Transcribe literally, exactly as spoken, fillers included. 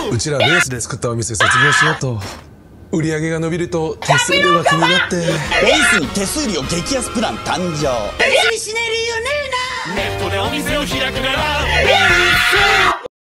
うちらレースで作ったお店卒業しようと。売り上げが伸びると手数料が気になって。 レイスに手数料激安プラン誕生。 別にしねえ理由ねえな。 ネットでお店を開くならレイス